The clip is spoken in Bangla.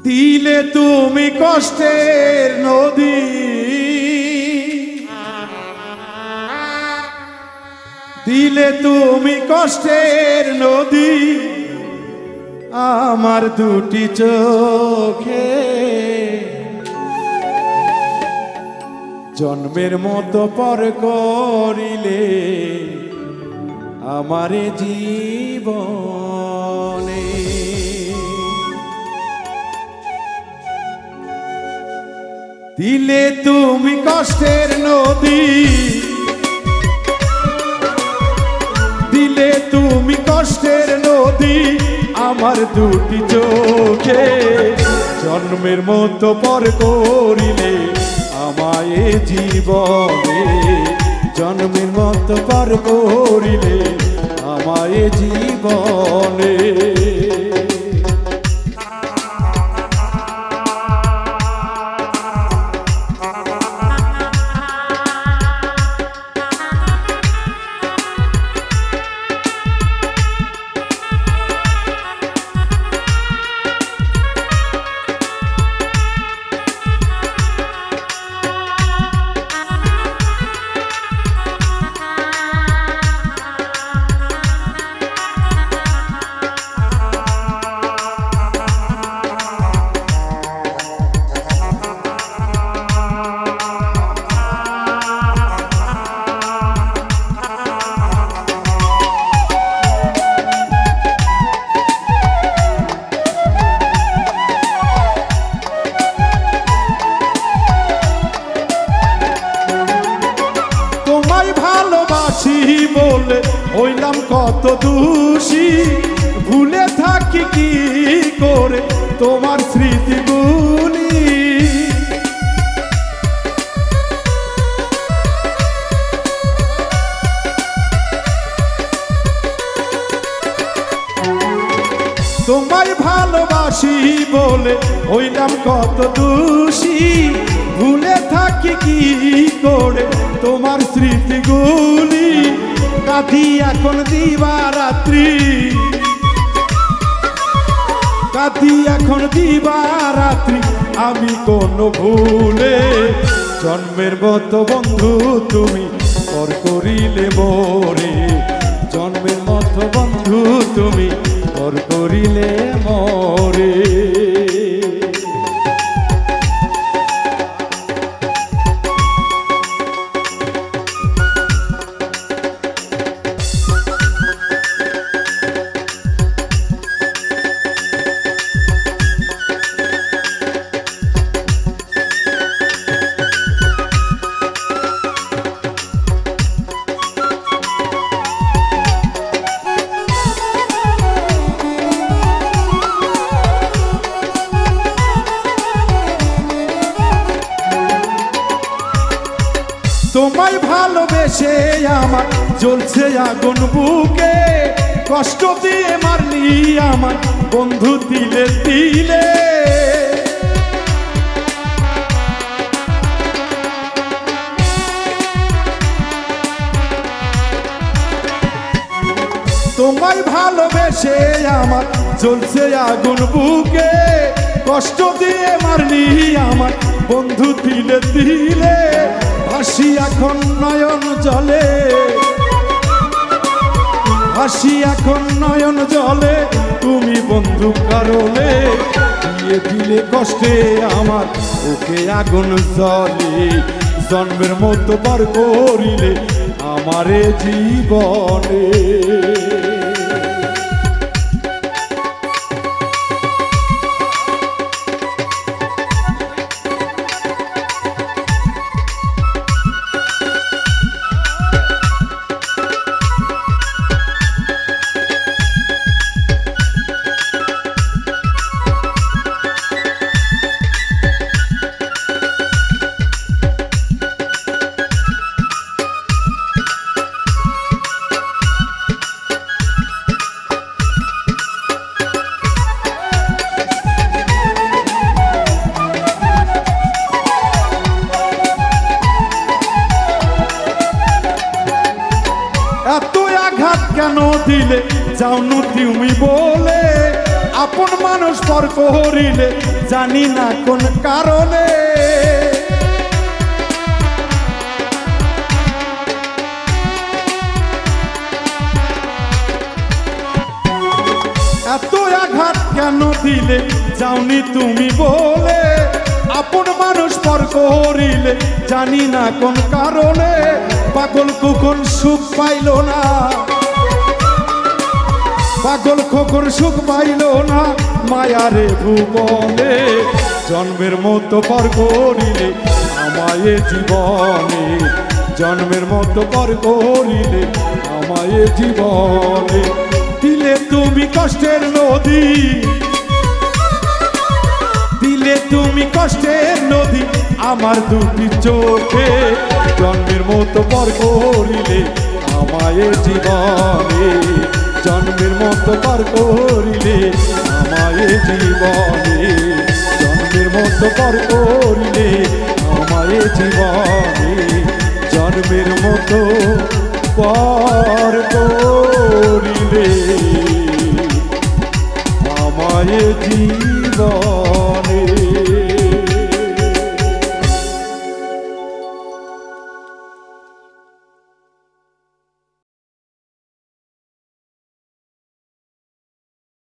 দিলে তুমি কষ্টের নদী, দিলে তুমি কষ্টের নদী আমার দুটি চোখে, জন্মের মতো পর করিলে আমারে জীবনে। দিলে তুমি কষ্টের নদী, দিলে তুমি কষ্টের নদী আমার দুটি চোখে, জন্মের মতো পর করিলে আমায় জীবনে, জন্মের মতো পর করিলে আমায় জীবনে। বলে হইলাম কত দোষী, ভুলে থাকি কি করে তোমার স্মৃতিগুলি। তোমায় ভালোবাসি বলে হইলাম কত দোষী, ভুলে থাকি কি করে তোমার স্মৃতিগুলি। কাঁদি এখন দিবারাত্রি, কাঁদি এখন দিবারাত্রি আমি কোন ভুলে, জন্মের মতো বন্ধু তুমি পর করিলে মোরে, জন্মের মতো বন্ধু তুমি পর করিলে মোরে। তোমায় ভালোবেসে আমার জ্বলছে আগুন বুকে, কষ্ট দিয়ে মারলি আমার বন্ধু দিলে দিলে। তোমায় ভালোবেসে আমার জ্বলছে আগুন বুকে, কষ্ট দিয়ে মারলি আমার বন্ধু দিলে দিলে। হাসি এখন নয়ন জলে, হাসি এখন নয়ন জলে তুমি বন্ধু কারণে, দিয়ে দিলে কষ্টে আমার ওকে আগুন জ্বলে, জন্মের মতো পার করিলে আমারে জীবনে। কেন দিলে যাও তুমি বলে আপন মানুষ পর করিলে জানি না কোন কারণে এত আঘাত কেন দিলে যাওনি তুমি বলে আপন মানুষ পর করিলে জানি না কোন কারণে পাগল কখন সুখ পাইল না পাগল কখন সুখ পাইল না মায়ারে ভুবনে জন্মের মতো পর করিলে আমায় জীবনে জন্মের মতো পর করিলে আমায় জীবনে দিলে তুমি কষ্টের নদী দিলে তুমি কষ্টের নদী আমার দুটি চোখে জন্মের মতো পর করিলে আমায় জীবনে জন্মের মতো পর করিলে আমায় জীবনে জন্মের মতো পর করিলে আমায় জীবনে জন্মের মতো পর করিলে আমায় জীবনে